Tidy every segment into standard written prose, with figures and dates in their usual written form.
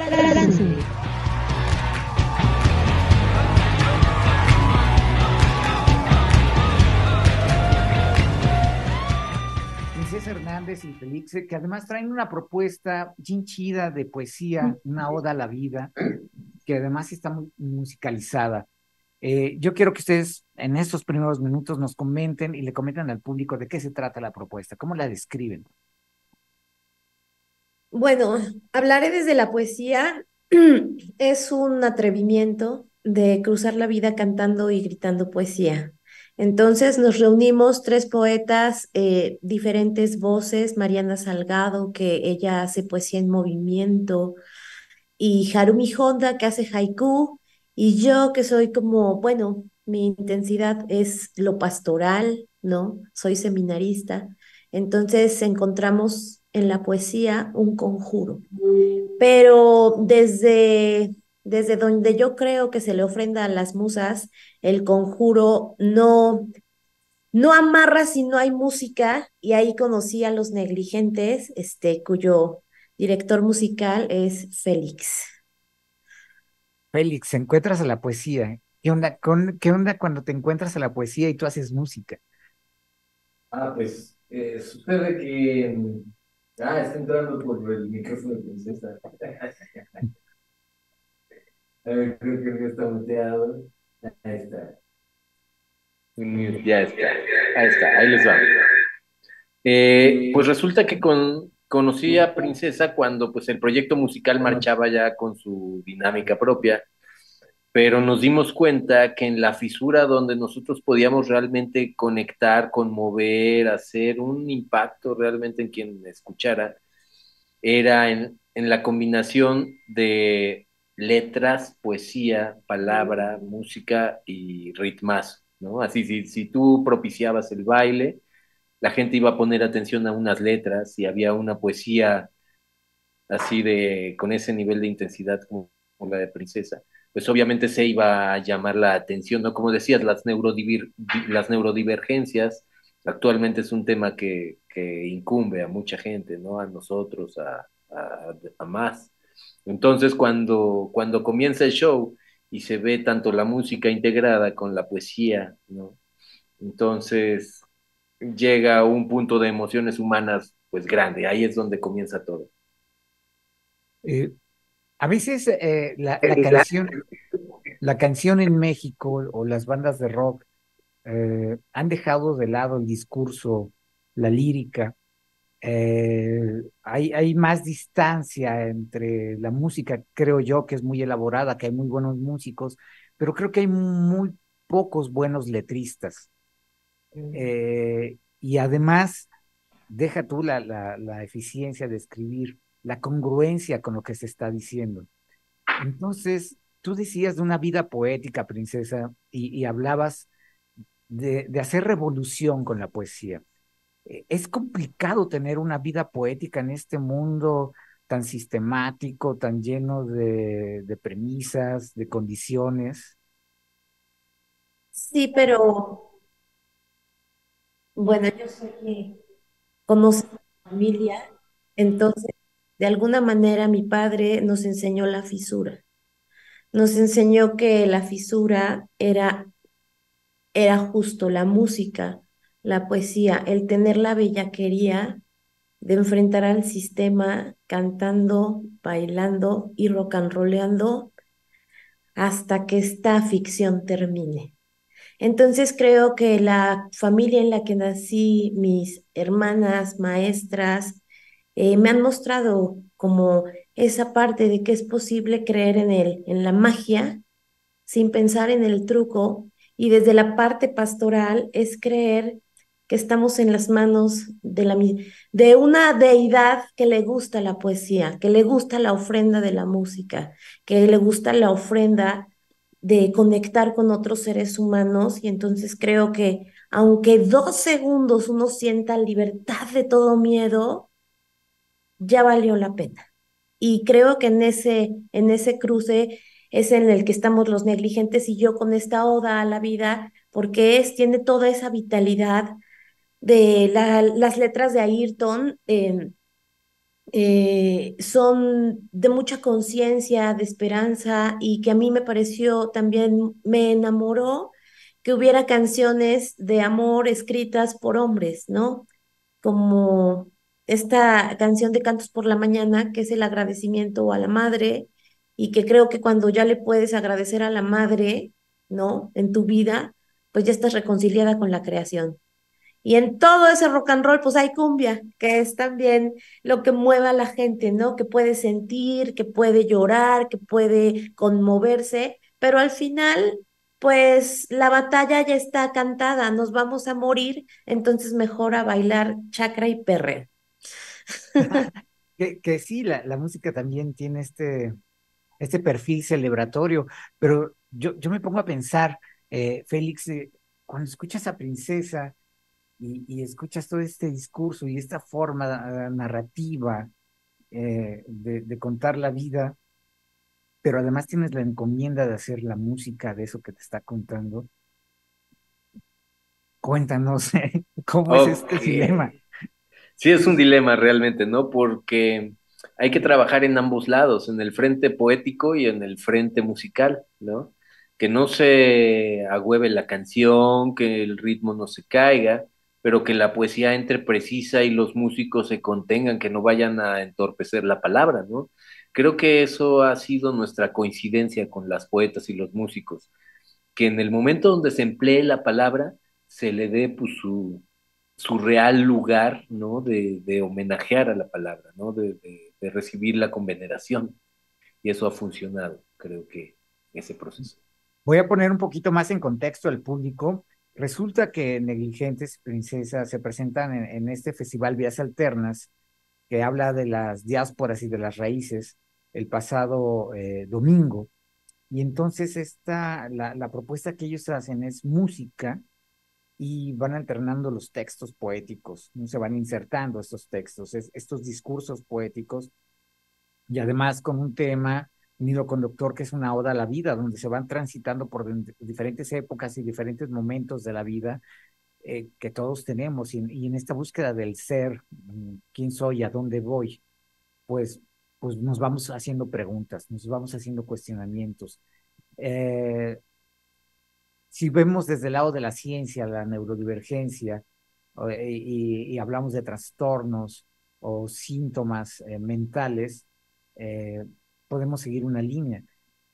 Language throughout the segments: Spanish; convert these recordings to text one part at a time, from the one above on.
Trance. Princesa Hernández y Felixe, que además traen una propuesta bien chida de poesía, una oda a la vida, que además está muy musicalizada. Yo quiero que ustedes en estos primeros minutos nos comenten y le comenten al público de qué se trata la propuesta, cómo la describen. Bueno, hablaré desde la poesía. Es un atrevimiento de cruzar la vida cantando y gritando poesía. Entonces nos reunimos tres poetas, diferentes voces, Mariana Salgado, que ella hace poesía en movimiento, y Harumi Honda, que hace haiku, y yo que soy como, bueno, mi intensidad es lo pastoral, ¿no? Soy seminarista. Entonces encontramos en la poesía un conjuro, pero desde donde yo creo que se le ofrenda a las musas, el conjuro no amarra si no hay música, y ahí conocí a Los Negligentes, cuyo director musical es Félix. Félix, encuentras a la poesía. ¿Qué onda cuando te encuentras a la poesía y tú haces música? Pues sucede que. Está entrando por el micrófono de princesa. A ver, creo que no está muteado. Ahí está. Ya está. Ahí está, ahí les va. Pues resulta que conocí a Princesa cuando pues el proyecto musical marchaba ya con su dinámica propia, pero nos dimos cuenta que en la fisura donde nosotros podíamos realmente conectar, conmover, hacer un impacto realmente en quien escuchara, era en la combinación de letras, poesía, palabra, música y ritmazo, ¿no? Así, si tú propiciabas el baile, la gente iba a poner atención a unas letras, y había una poesía así de, con ese nivel de intensidad como la de Princesa, pues obviamente se iba a llamar la atención, ¿no? Como decías, las neurodivergencias actualmente es un tema que incumbe a mucha gente, ¿no? A nosotros, a más. Entonces, cuando comienza el show y se ve tanto la música integrada con la poesía, ¿no? Entonces llega a un punto de emociones humanas, pues grande, ahí es donde comienza todo. Eh, a veces la canción en México o las bandas de rock han dejado de lado el discurso, la lírica. Hay más distancia entre la música, creo yo, que es muy elaborada, que hay muy buenos músicos, pero creo que hay muy pocos buenos letristas. Y además, deja tú la eficiencia de escribir, la congruencia con lo que se está diciendo. Entonces, tú decías de una vida poética, princesa, y hablabas de hacer revolución con la poesía. Es complicado tener una vida poética en este mundo tan sistemático, tan lleno de premisas, de condiciones. Sí, pero bueno, yo sé que conoce a mi familia, entonces de alguna manera mi padre nos enseñó la fisura. Nos enseñó que la fisura era justo la música, la poesía, el tener la bellaquería de enfrentar al sistema cantando, bailando y rock and rollando hasta que esta ficción termine. Entonces creo que la familia en la que nací, mis hermanas, maestras, me han mostrado como esa parte de que es posible creer en la magia sin pensar en el truco, y desde la parte pastoral es creer que estamos en las manos de una deidad que le gusta la poesía, que le gusta la ofrenda de la música, que le gusta la ofrenda de conectar con otros seres humanos. Y entonces creo que aunque 2 segundos uno sienta libertad de todo miedo, ya valió la pena. Y creo que en ese cruce es en el que estamos Los Negligentes y yo, con esta oda a la vida, porque tiene toda esa vitalidad de las letras de Ayrton. son de mucha conciencia, de esperanza y que a mí me pareció también, me enamoró que hubiera canciones de amor escritas por hombres, ¿no? Como esta canción de Cantos por la Mañana, que es el agradecimiento a la madre y que creo que cuando ya le puedes agradecer a la madre, ¿no? En tu vida, pues ya estás reconciliada con la creación. Y en todo ese rock and roll, pues hay cumbia, que es también lo que mueve a la gente, ¿no? Que puede sentir, que puede llorar, que puede conmoverse, pero al final, pues la batalla ya está cantada, nos vamos a morir, entonces mejor a bailar chacra y perreo. Que sí, la música también tiene este perfil celebratorio, pero yo me pongo a pensar, Félix, cuando escuchas a Princesa y escuchas todo este discurso y esta forma narrativa de contar la vida, pero además tienes la encomienda de hacer la música de eso que te está contando, cuéntanos cómo es Ok. este dilema. Sí, es un dilema realmente, ¿no? Porque hay que trabajar en ambos lados, en el frente poético y en el frente musical, ¿no? Que no se agüeve la canción, que el ritmo no se caiga, pero que la poesía entre precisa y los músicos se contengan, que no vayan a entorpecer la palabra, ¿no? Creo que eso ha sido nuestra coincidencia con las poetas y los músicos, que en el momento donde se emplee la palabra, se le dé pues, su real lugar, ¿no? De homenajear a la palabra, ¿no? De recibirla con veneración. Y eso ha funcionado, creo que, ese proceso. Voy a poner un poquito más en contexto al público. Resulta que Negligentes y Princesa se presentan en este festival Vías Alternas, que habla de las diásporas y de las raíces, el pasado domingo. Y entonces la propuesta que ellos hacen es música y van alternando los textos poéticos, no se van insertando estos textos, estos discursos poéticos, y además con un tema, un hilo conductor que es una oda a la vida, donde se van transitando por diferentes épocas y diferentes momentos de la vida que todos tenemos, y en esta búsqueda del ser, quién soy, a dónde voy, pues, pues nos vamos haciendo preguntas, nos vamos haciendo cuestionamientos. Eh, si vemos desde el lado de la ciencia, la neurodivergencia, y hablamos de trastornos o síntomas mentales, eh, podemos seguir una línea.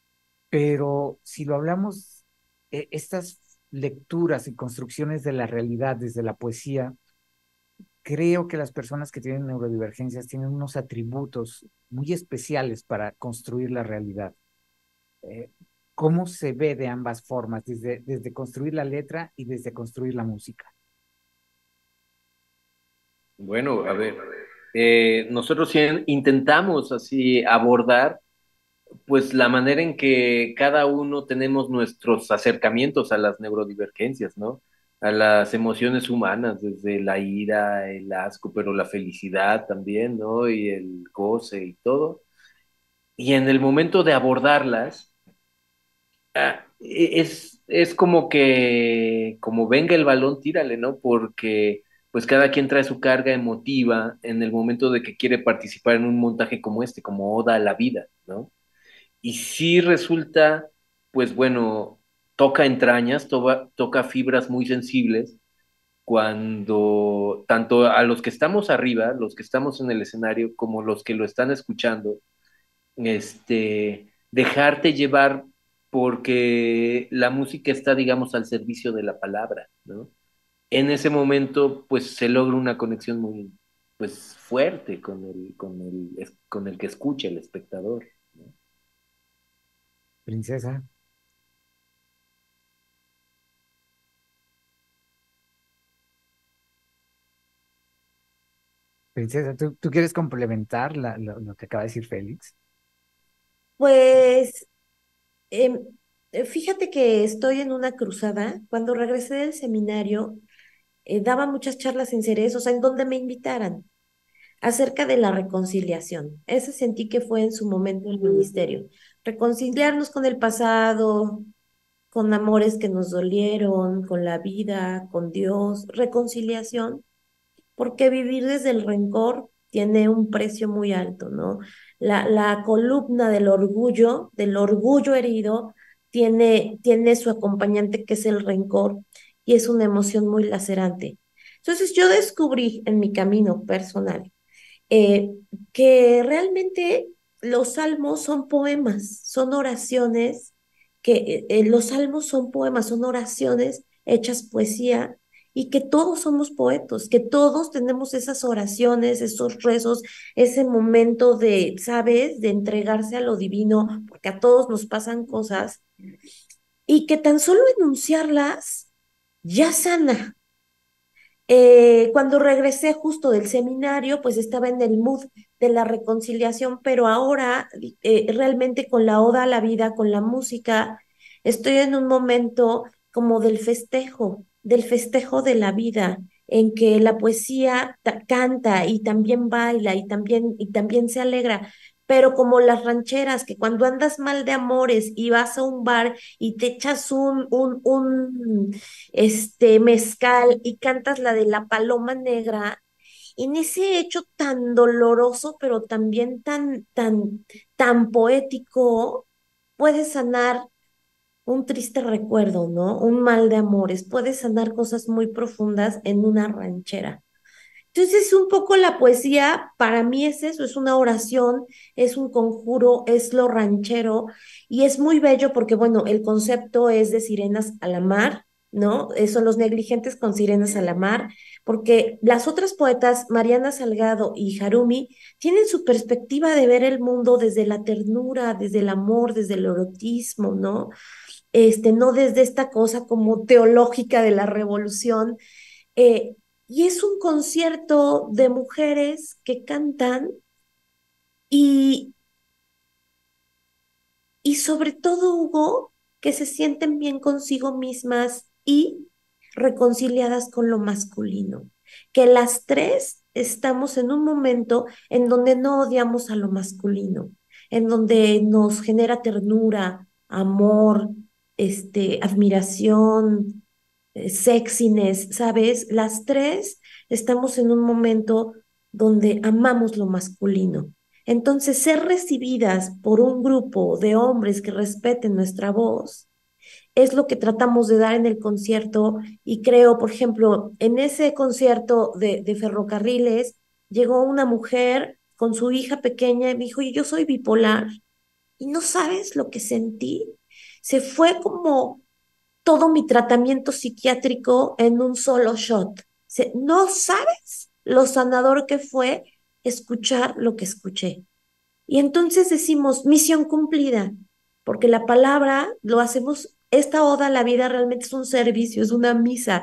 Pero si lo hablamos, estas lecturas y construcciones de la realidad desde la poesía, creo que las personas que tienen neurodivergencias tienen unos atributos muy especiales para construir la realidad. eh, ¿Cómo se ve de ambas formas, desde construir la letra y desde construir la música? Bueno, a ver, nosotros sí intentamos así abordar pues la manera en que cada uno tenemos nuestros acercamientos a las neurodivergencias, ¿no? A las emociones humanas, desde la ira, el asco, pero la felicidad también, ¿no? Y el goce y todo. Y en el momento de abordarlas, es como que, como venga el balón, tírale, ¿no? Porque pues cada quien trae su carga emotiva en el momento de que quiere participar en un montaje como este, como Oda a la vida, ¿no? Y sí resulta, pues bueno, toca entrañas, toca fibras muy sensibles cuando tanto a los que estamos arriba, los que estamos en el escenario, como los que lo están escuchando, dejarte llevar porque la música está, digamos, al servicio de la palabra, ¿no? En ese momento, pues se logra una conexión muy, pues, fuerte con el que escucha, el espectador, ¿no? Princesa, princesa, ¿tú quieres complementar lo que acaba de decir Félix? Pues em, fíjate que estoy en una cruzada. Cuando regresé del seminario, daba muchas charlas en Ceres, o sea, en donde me invitaran, acerca de la reconciliación. Ese sentí que fue en su momento el ministerio. Reconciliarnos con el pasado, con amores que nos dolieron, con la vida, con Dios, reconciliación, porque vivir desde el rencor tiene un precio muy alto, ¿no? La columna del orgullo herido, tiene su acompañante que es el rencor y es una emoción muy lacerante. Entonces yo descubrí en mi camino personal eh, que realmente los salmos son poemas, son oraciones, los salmos son poemas, son oraciones hechas poesía y que todos somos poetas, que todos tenemos esas oraciones, esos rezos, ese momento de, ¿sabes?, de entregarse a lo divino, porque a todos nos pasan cosas y que tan solo enunciarlas ya sana. Cuando regresé justo del seminario, pues estaba en el mood de la reconciliación, pero ahora realmente con la oda a la vida, con la música, estoy en un momento como del festejo de la vida, en que la poesía canta y también baila y también se alegra. Pero como las rancheras, que cuando andas mal de amores y vas a un bar y te echas mezcal y cantas la de la paloma negra, en ese hecho tan doloroso, pero también tan poético, puedes sanar un triste recuerdo, ¿no? Un mal de amores, puedes sanar cosas muy profundas en una ranchera. Entonces, un poco la poesía para mí es eso, es una oración, es un conjuro, es lo ranchero y es muy bello porque, bueno, el concepto es de sirenas a la mar, ¿no? Son los negligentes con sirenas a la mar, porque las otras poetas, Mariana Salgado y Harumi, tienen su perspectiva de ver el mundo desde la ternura, desde el amor, desde el erotismo, ¿no? No desde esta cosa como teológica de la revolución. eh, y es un concierto de mujeres que cantan y, y sobre todo, Hugo, que se sienten bien consigo mismas y reconciliadas con lo masculino. Que las tres estamos en un momento en donde no odiamos a lo masculino, en donde nos genera ternura, amor, admiración, sexiness, ¿sabes? Las tres estamos en un momento donde amamos lo masculino. Entonces, ser recibidas por un grupo de hombres que respeten nuestra voz es lo que tratamos de dar en el concierto y creo, por ejemplo, en ese concierto de ferrocarriles, llegó una mujer con su hija pequeña y me dijo, yo soy bipolar y no sabes lo que sentí. Se fue como todo mi tratamiento psiquiátrico en un solo shot. No sabes lo sanador que fue escuchar lo que escuché. Y entonces decimos, misión cumplida, porque la palabra lo hacemos, esta oda a la vida realmente es un servicio, es una misa,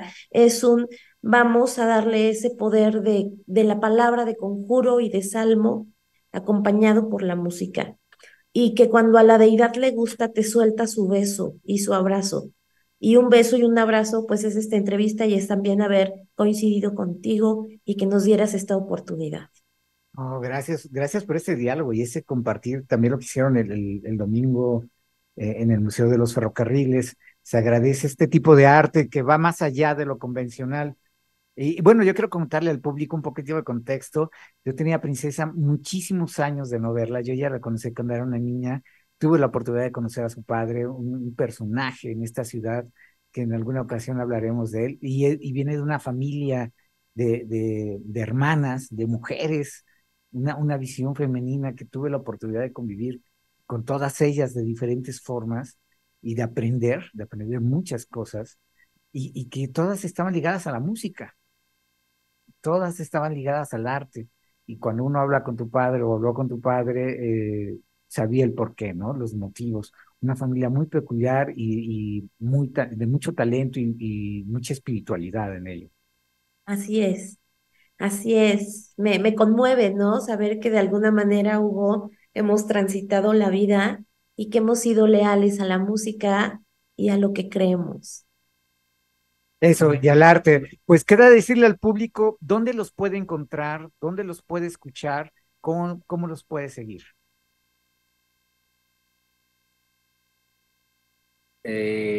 vamos a darle ese poder de la palabra de conjuro y de salmo, acompañado por la música y que cuando a la deidad le gusta te suelta su beso y su abrazo. Y un beso y un abrazo, pues es esta entrevista y es también haber coincidido contigo y que nos dieras esta oportunidad. Oh, gracias, gracias por ese diálogo y ese compartir también lo que hicieron el domingo en el Museo de los Ferrocarriles. Se agradece este tipo de arte que va más allá de lo convencional. Y bueno, yo quiero contarle al público un poquito de contexto. Yo tenía a Princesa muchísimos años de no verla. Yo ya la conocí cuando era una niña. Tuve la oportunidad de conocer a su padre, un personaje en esta ciudad que en alguna ocasión hablaremos de él. Y viene de una familia de hermanas, de mujeres, una visión femenina que tuve la oportunidad de convivir con todas ellas de diferentes formas y de aprender muchas cosas y que todas estaban ligadas a la música, todas estaban ligadas al arte. Y cuando uno habla con tu padre o habló con tu padre, sabía el porqué, ¿no? Los motivos. Una familia muy peculiar y de mucho talento y mucha espiritualidad en ello. Así es, así es. Me conmueve, ¿no? Saber que de alguna manera, Hugo, hemos transitado la vida y que hemos sido leales a la música y a lo que creemos. Eso, y al arte. Pues queda decirle al público dónde los puede encontrar, dónde los puede escuchar, cómo los puede seguir.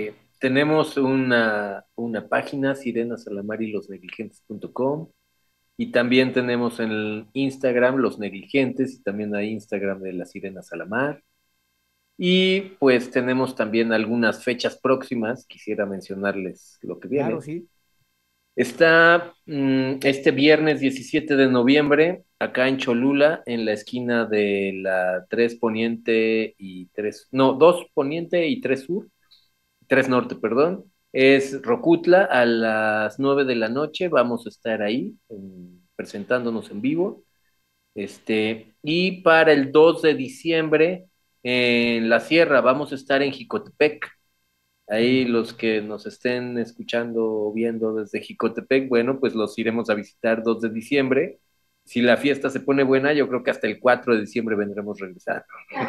Tenemos una página, sirenasalamariylosnegligentes.com. Y también tenemos en el Instagram Los Negligentes y también hay Instagram de Las Sirenas a la Mar. Y pues tenemos también algunas fechas próximas, quisiera mencionarles lo que Claro, viene. sí. Está este viernes 17 de noviembre, acá en Cholula, en la esquina de la 3 Poniente y 3 no, 2 Poniente y 3 Sur, 3 Norte, perdón. Es Rocutla a las 9 de la noche, vamos a estar ahí presentándonos en vivo. Y para el 2 de diciembre, en la Sierra, vamos a estar en Jicotepec. Ahí Ujú. los que nos estén escuchando o viendo desde Jicotepec, bueno, pues los iremos a visitar 2 de diciembre. Si la fiesta se pone buena, yo creo que hasta el 4 de diciembre vendremos regresando.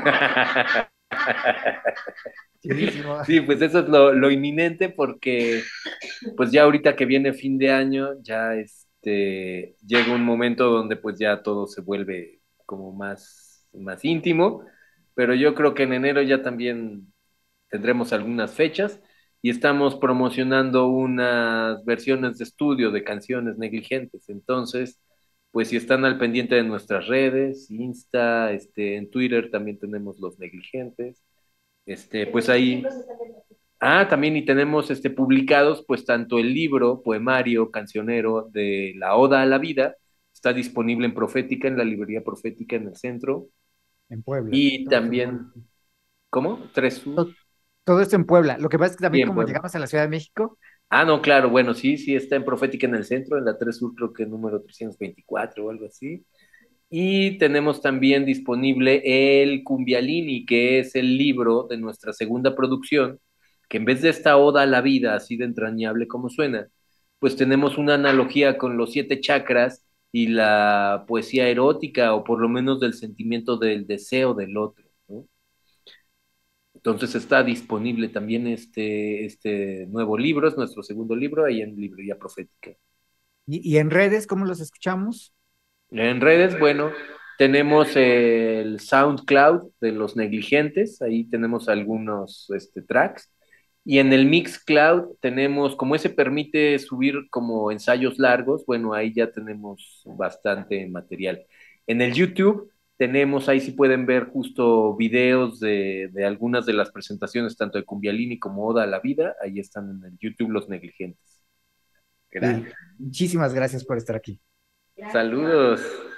Chidísimo. Sí, pues eso es lo inminente porque pues ya ahorita que viene fin de año, ya llega un momento donde pues ya todo se vuelve como más íntimo, pero yo creo que en enero ya también tendremos algunas fechas y estamos promocionando unas versiones de estudio de canciones negligentes. Entonces, pues si están al pendiente de nuestras redes, Insta, en Twitter también tenemos los negligentes, pues ahí. Ah, también y tenemos publicados pues tanto el libro, poemario, cancionero de la Oda a la Vida, está disponible en Profética, en la librería Profética en el centro, En Puebla. y Todo esto en Puebla. también, ¿cómo? Tres Sur, To- Todo esto en Puebla. Lo que pasa es que y también en como Puebla. llegamos a la Ciudad de México, Ah, no, claro, bueno, sí, sí, está en Profética en el centro, en la 3 Sur, creo que número 324 o algo así. Y tenemos también disponible el Cumbialini, que es el libro de nuestra segunda producción, que en vez de esta oda a la vida, así de entrañable como suena, pues tenemos una analogía con los 7 chakras y la poesía erótica, o por lo menos del sentimiento del deseo del otro, ¿no? Entonces está disponible también este nuevo libro, es nuestro segundo libro, ahí en Librería Profética. y en redes, ¿cómo los escuchamos? En redes, bueno, tenemos el SoundCloud de Los Negligentes, ahí tenemos algunos tracks. Y en el Mixcloud tenemos, como ese permite subir como ensayos largos, bueno, ahí ya tenemos bastante material. En el YouTube tenemos, ahí sí pueden ver justo videos de algunas de las presentaciones, tanto de Cumbialini como Oda a la Vida, ahí están en el YouTube Los Negligentes. Sí, Gracias. muchísimas gracias por estar aquí. Saludos.